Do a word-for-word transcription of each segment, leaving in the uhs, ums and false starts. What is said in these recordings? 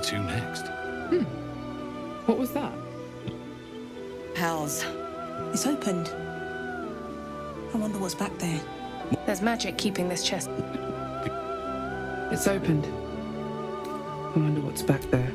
to next? Hmm. What was that? Hells. It's opened. I wonder what's back there. There's magic keeping this chest. It's opened. I wonder what's back there.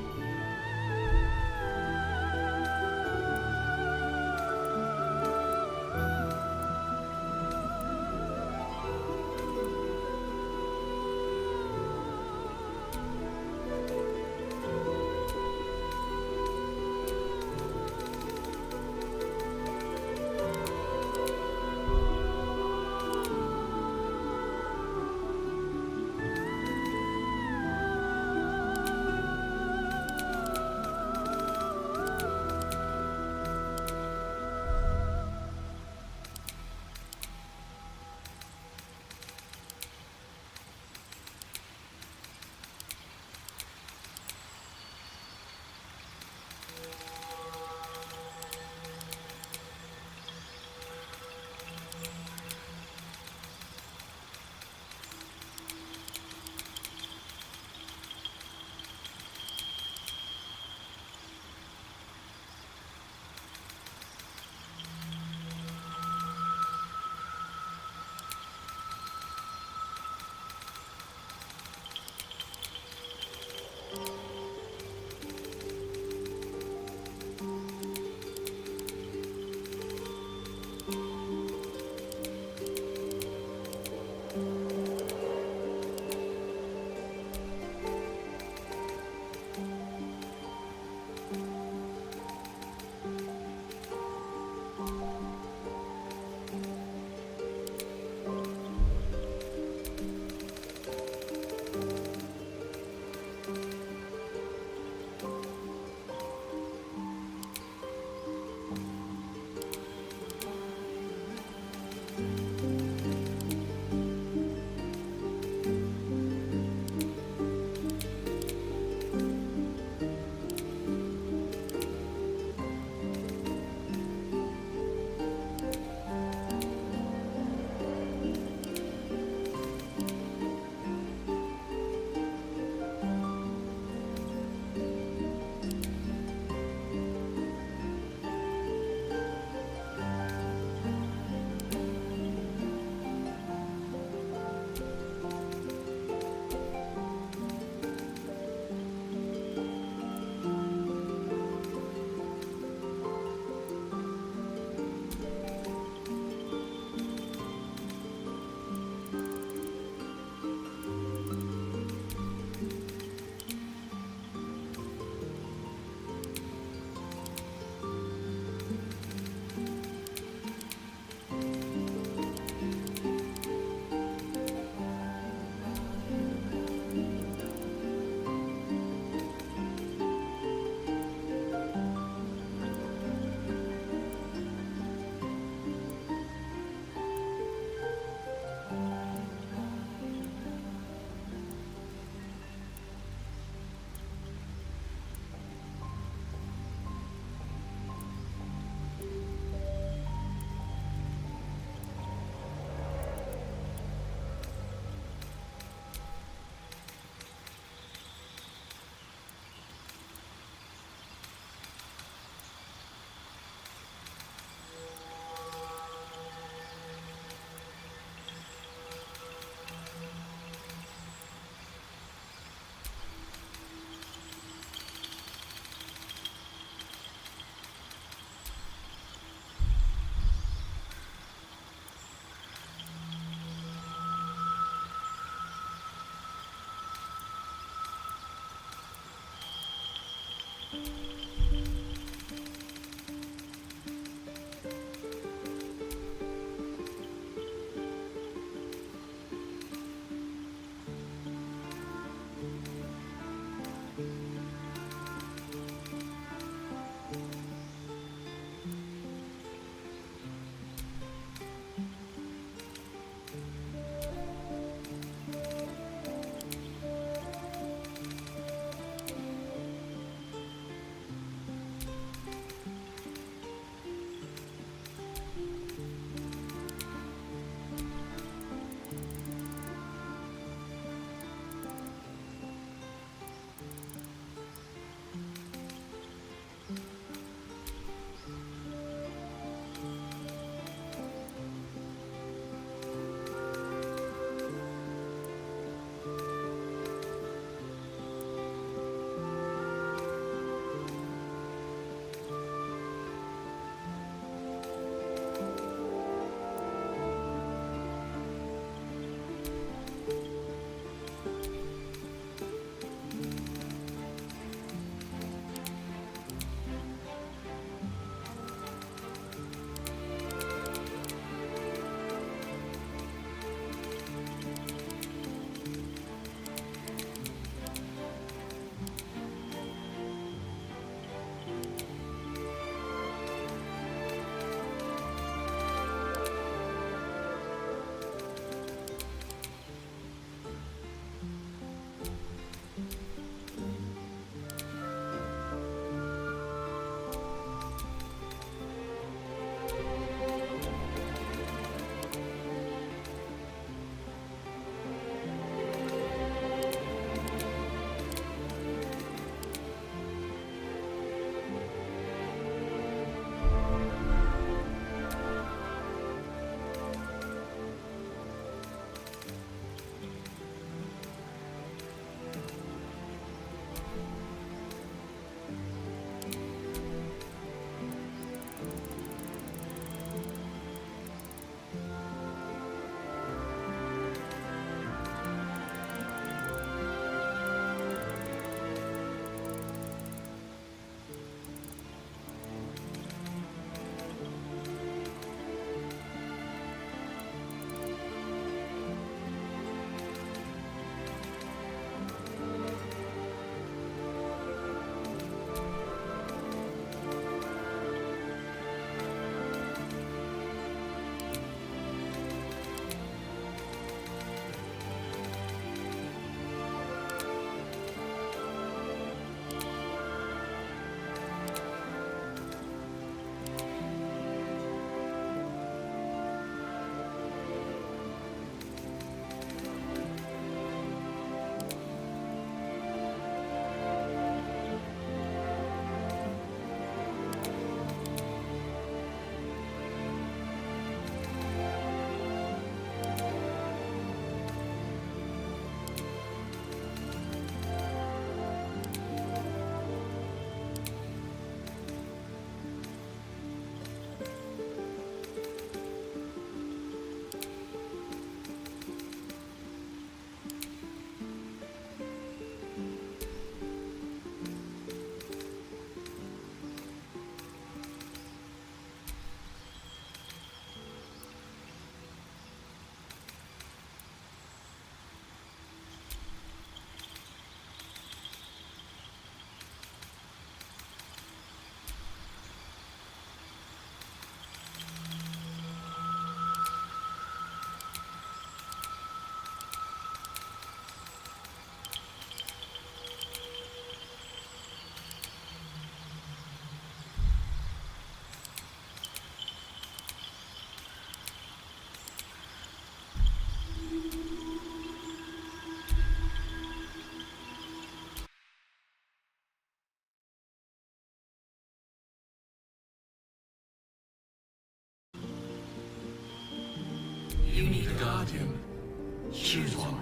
You need a guardian. Choose one.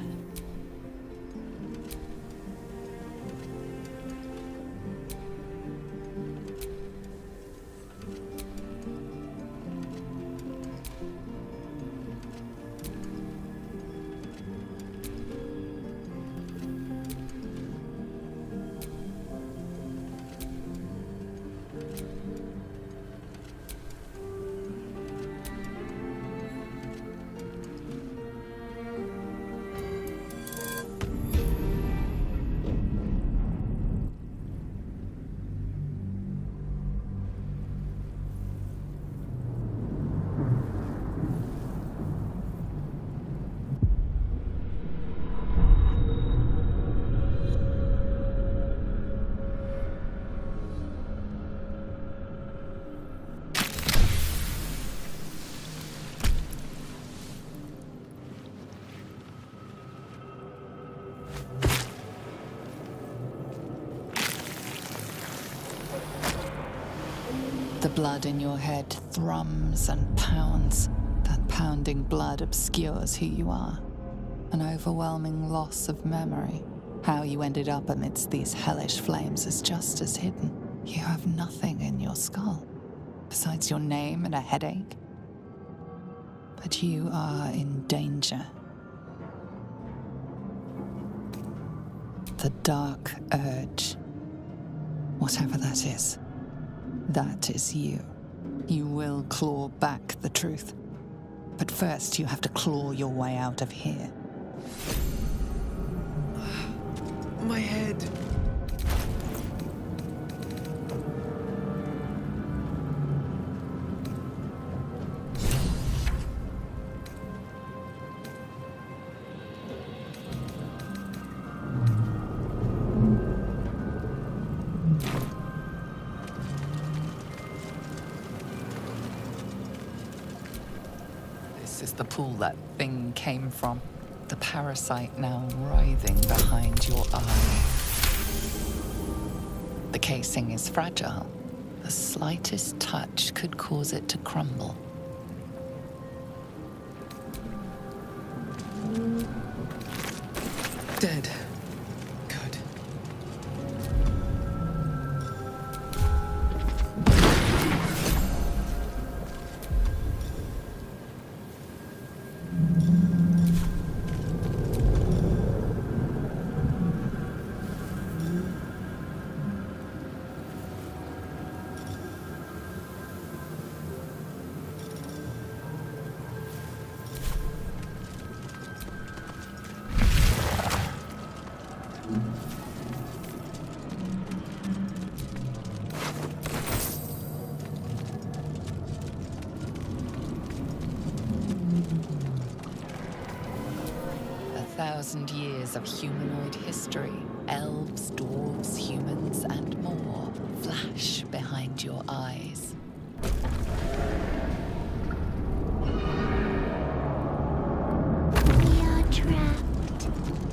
The blood in your head thrums and pounds. That pounding blood obscures who you are. An overwhelming loss of memory. How you ended up amidst these hellish flames is just as hidden. You have nothing in your skull, besides your name and a headache. But you are in danger. The dark urge. Whatever that is. That is you. You will claw back the truth. But first you have to claw your way out of here. My head. This is the pool that thing came from. The parasite now writhing behind your eye. The casing is fragile. The slightest touch could cause it to crumble. Dead. Good. Thousand years of humanoid history, elves, dwarves, humans, and more flash behind your eyes. We are trapped.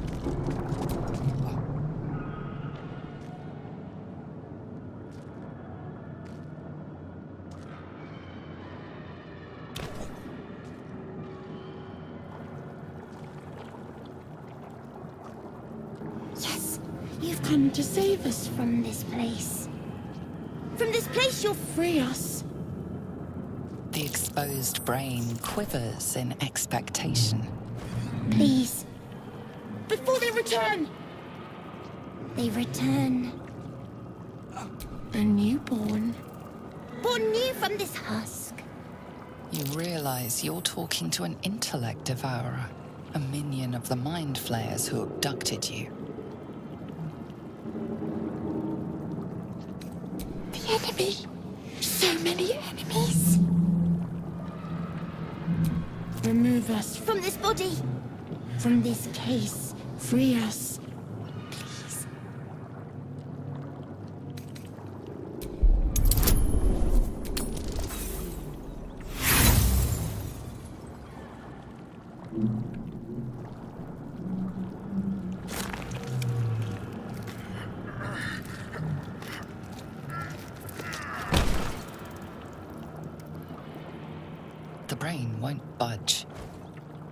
Yes, you've come to save us from this place. From this place you'll free us. The exposed brain quivers in expectation. Please. Before they return. They return. A newborn. Born new from this husk. You realize you're talking to an intellect devourer, a minion of the mind flayers who abducted you. The enemy. So many enemies. Remove us From this body. from this case. Free us. Please. The brain won't budge.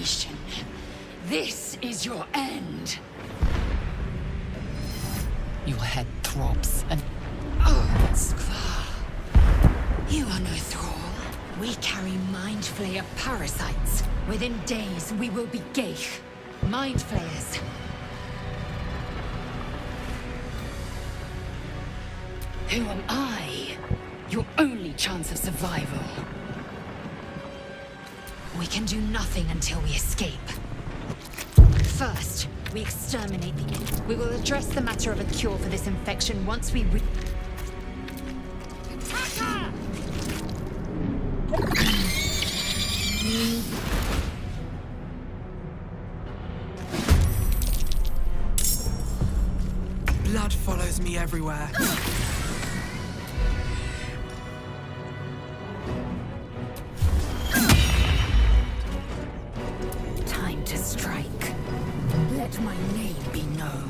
abomination. This is your end. Your head throbs and... Oh, Skvar. You are no thrall. We carry Mind Flayer parasites. Within days, we will be Geich. Mind Flayers. Who am I? Your only chance of survival. We can do nothing until we escape. First, we exterminate the... We will address the matter of a cure for this infection once we re... Blood follows me everywhere. Time to strike. Let my name be known.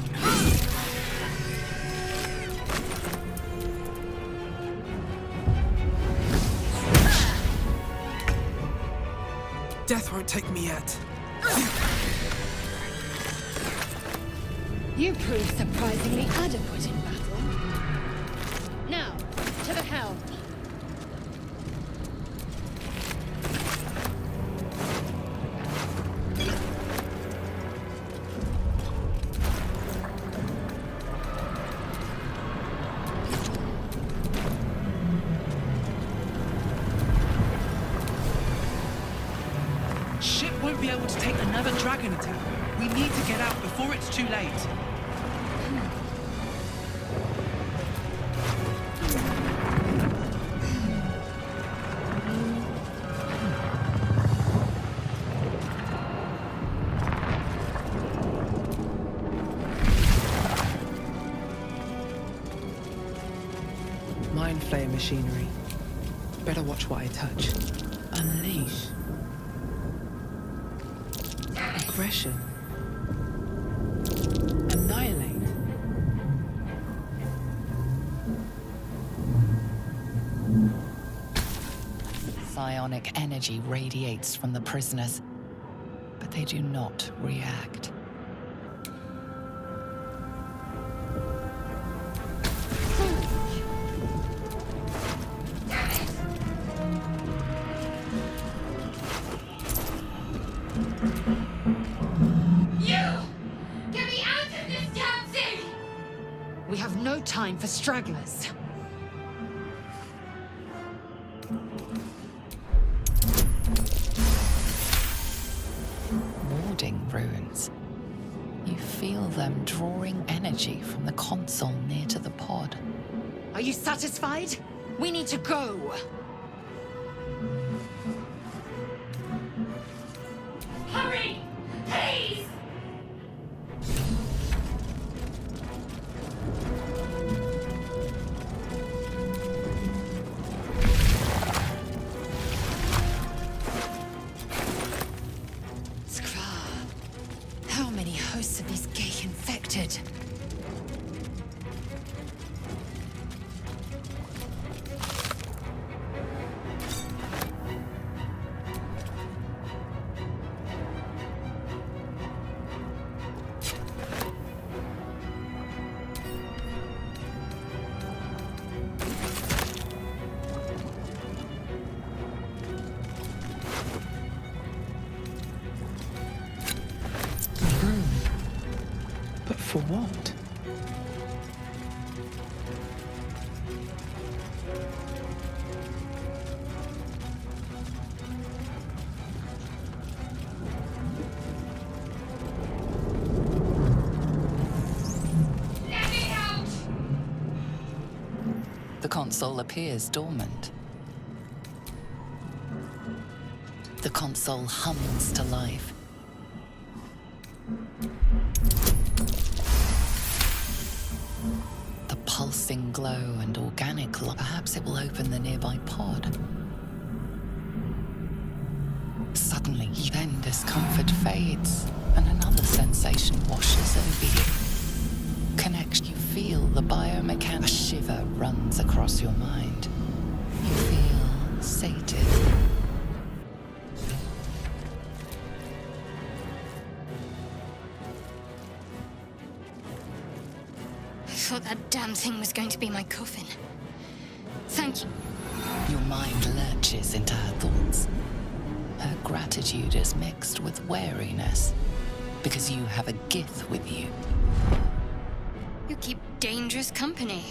Death won't take me yet. You prove surprisingly adequate in battle. Now, to the helm. Ship won't be able to take another dragon attack. We need to get out before it's too late. Mind Flayer machinery. Better watch what I touch. Unleash. Aggression. Annihilate. Psionic energy radiates from the prisoners, but they do not react. We have no time for stragglers. Warding runes. You feel them drawing energy from the console near to the pod. Are you satisfied? We need to go. Hurry! Please! How many hosts of these gay infected? But for what? Let me out! The console appears dormant. The console hums to life. The pulsing glow and organic light. Perhaps it will open the nearby pod. Suddenly, then discomfort fades, and another sensation washes over you. Connect, you feel the biomechanics. A shiver runs across your mind. You feel sated. thought that damn thing was going to be my coffin. Thank you. Your mind lurches into her thoughts. Her gratitude is mixed with wariness, because you have a gith with you. You keep dangerous company.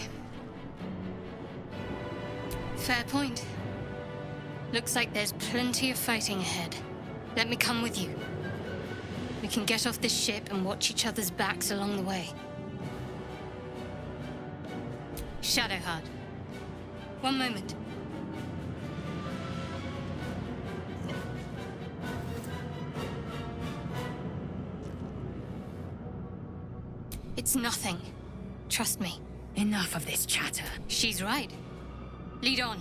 Fair point. Looks like there's plenty of fighting ahead. Let me come with you. We can get off this ship and watch each other's backs along the way. Shadowheart. One moment. It's nothing. Trust me. Enough of this chatter. She's right. Lead on.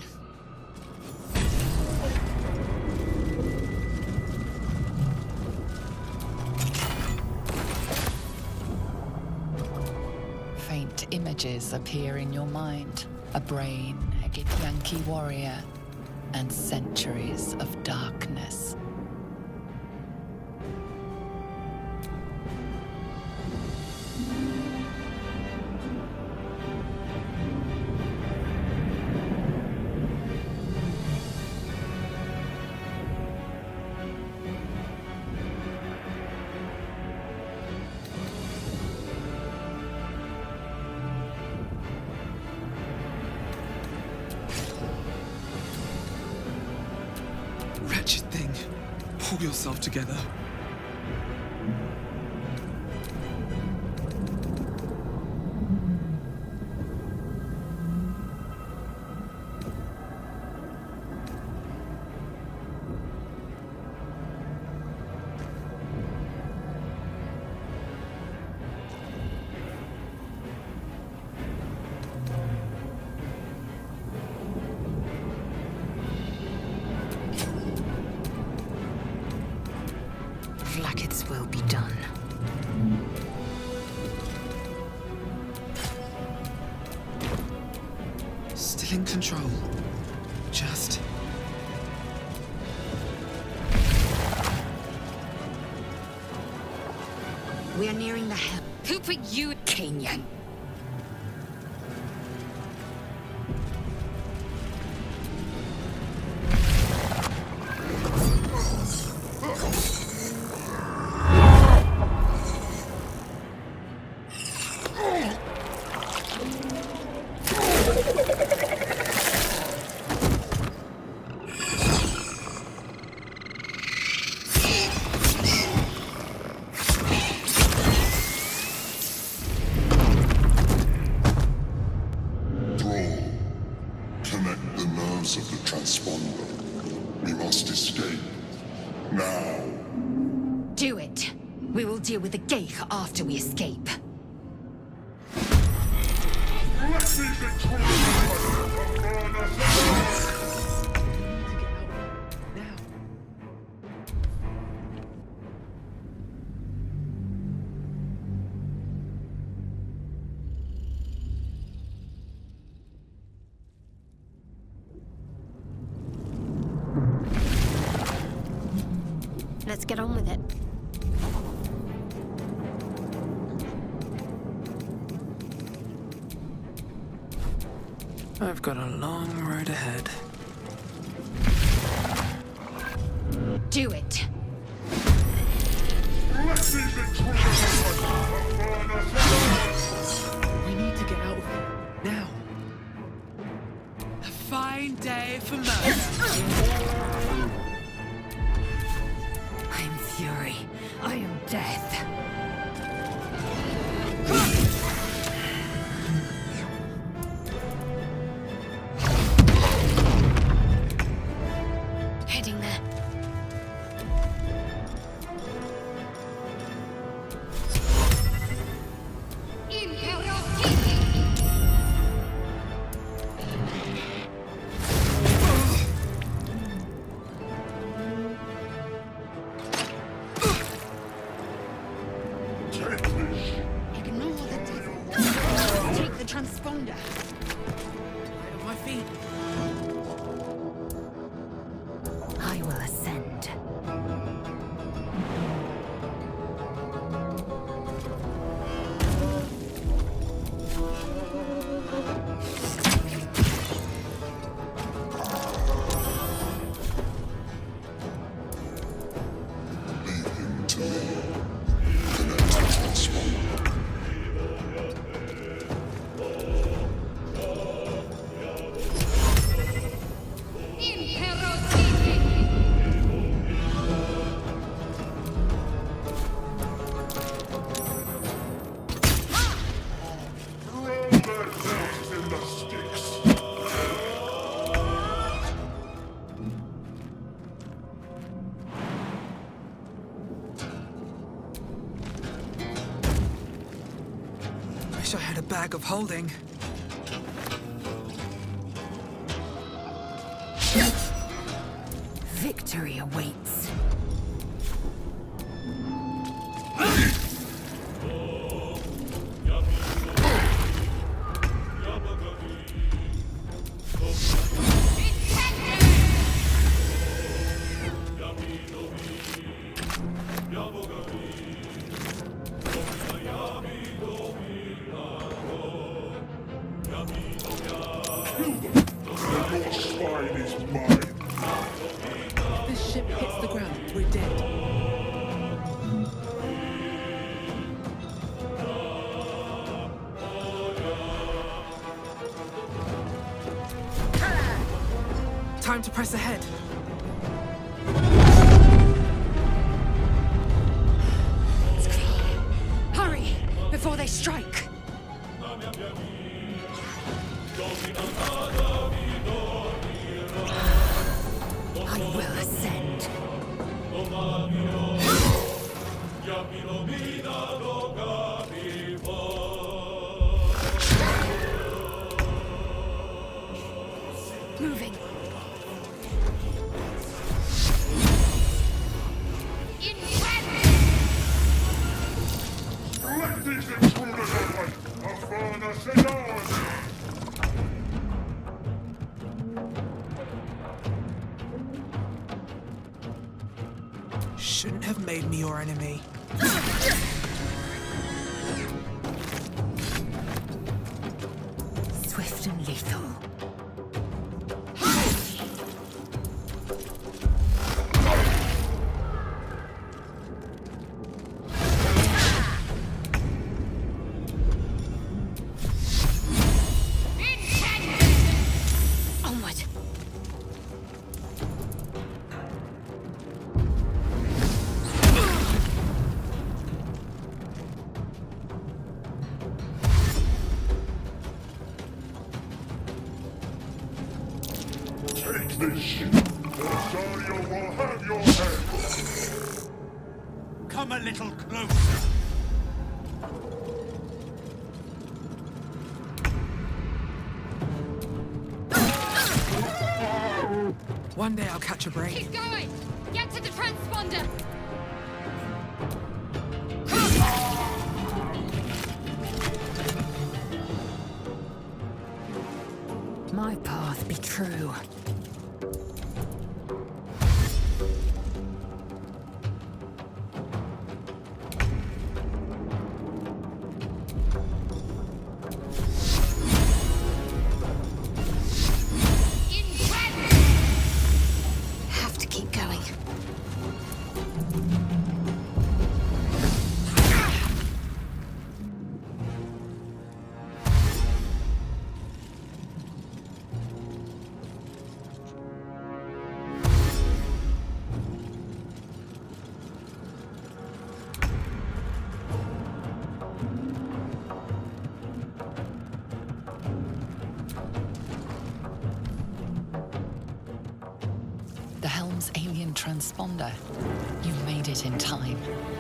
Faint images appear in your mind. A brain, a Githyanki warrior, and centuries of darkness. Wretched thing. Pull yourself together. Flackets will be done. Still in control. Just... We are nearing the hell. Who put you... Kenyan. Of the transponder. We must escape. Now. Do it. We will deal with the Geich after we escape. Let me betray Now. Let's get on with it. I've got a long road ahead. Do it. We need to get out of here. Now. A fine day for murder. I am fury. I am death. Heading there. Ignore the devil. Take the transponder. Right on my feet. I will ascend. Wish I had a bag of holding. Victory awaits. Your spine is mine. If this ship hits the ground, we're dead. Time to press ahead. Hurry, before they strike. I will ascend. Moving. Let these intruders open! A furnace is ours! Shouldn't have made me your enemy. Swift and lethal. Onward. Take this ship, or Dario will have your head! Come a little closer. One day I'll catch a break. Keep going! Get to the transponder! My path be true. Have to keep going. The helm's alien transponder. You made it in time.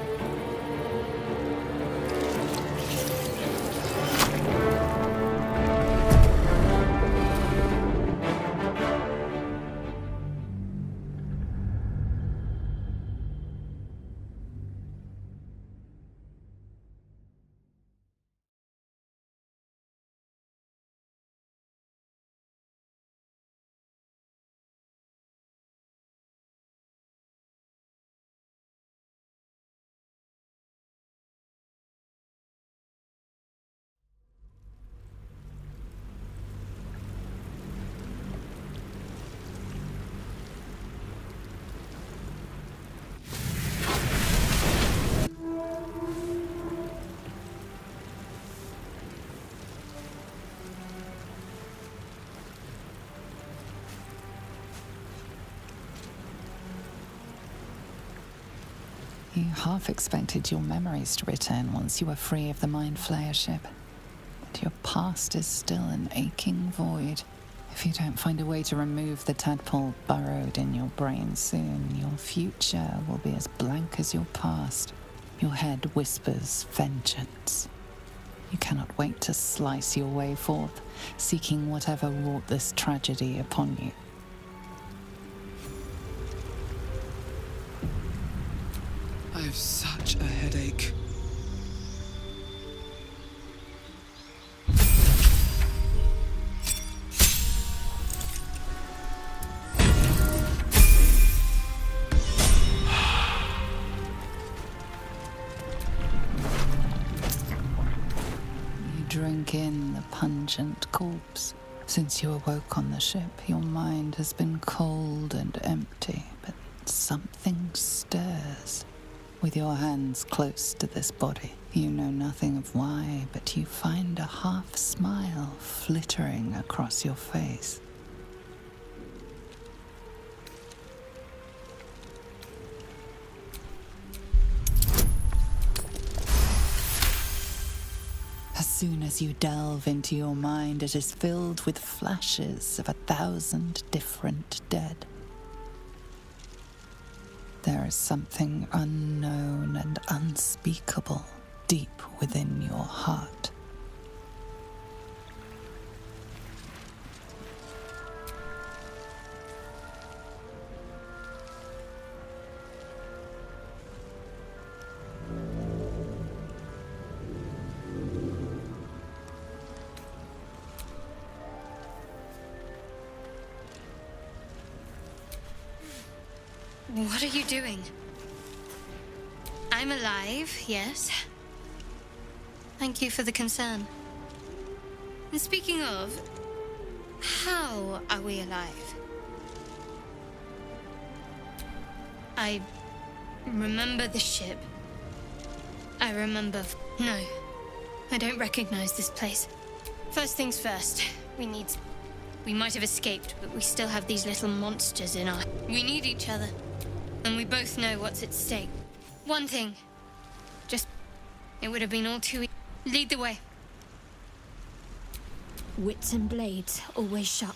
You half expected your memories to return once you were free of the Mind Flayer ship. But your past is still an aching void. If you don't find a way to remove the tadpole burrowed in your brain soon, your future will be as blank as your past. Your head whispers vengeance. You cannot wait to slice your way forth, seeking whatever wrought this tragedy upon you. I have such a headache. Drink in the pungent corpse. Since you awoke on the ship, your mind has been cold and empty, but something stirs. With your hands close to this body, you know nothing of why, but you find a half smile flittering across your face. As soon as you delve into your mind, it is filled with flashes of a thousand different dead. There is something unknown and unspeakable deep within your heart. What are you doing? I'm alive, yes. Thank you for the concern. And speaking of, how are we alive? I remember the ship. I remember... No, I don't recognize this place. First things first, we need... We might have escaped, but we still have these little monsters in our... We need each other. And we both know what's at stake. One thing. Just... It would have been all too... E Lead the way. Wits and blades, always sharp.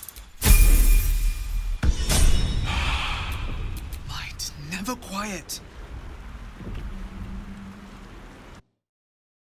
Never quiet.